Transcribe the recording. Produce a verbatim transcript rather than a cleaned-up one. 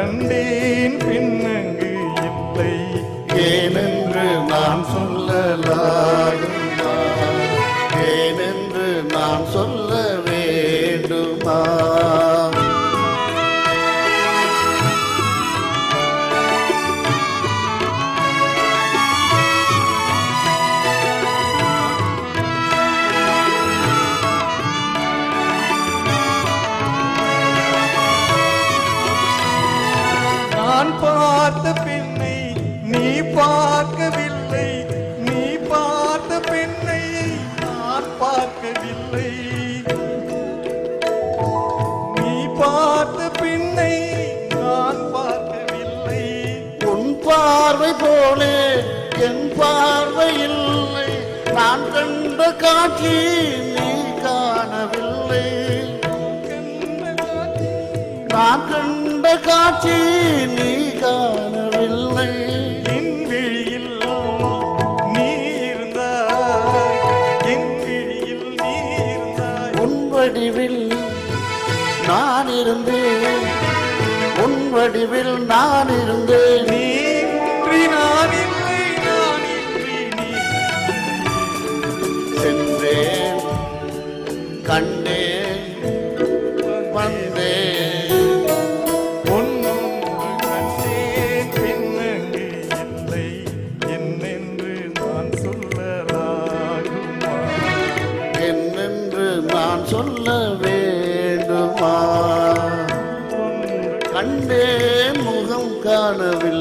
கண்டேன் பின்னங்கு இல்லை ஏனென்று நான் சொல்லலாகுமா ஏனென்று நான் சொல்ல வேண்டுமா நான் பார்த்த பெண்ணை நீ பார்க்கவில்லை நீ பார்த்த பெண்ணை நான் பார்க்கவில்லை நீ பார்த்த பெண்ணை நான் பார்க்கவில்லை உன் பார்வை போலே என் பார்வை இல்லை நான் கண்ட காட்சி நீ காணவில்லை நான் கண்ட காட்சி நீ காணவில்லை என் விழியில் நீ இருந்தாய் என் விழியில் நீ இருந்தாய் உன் வடிவில் நான் இருந்தேன் உன் வடிவில் நான் இருந்தேன் நீ இன்றி நான் இல்லை நான் இன்றி நீ சென்றேன் கண்டேன் வந்தேன் ஒன்றும் கண்டேன் பின்னங்கு இல்லை என்னென்று நான் சொல்லலாகுமா என்னென்று நான் சொல்ல வேண்டுமா கண்டேன் முகம் காணவில்லை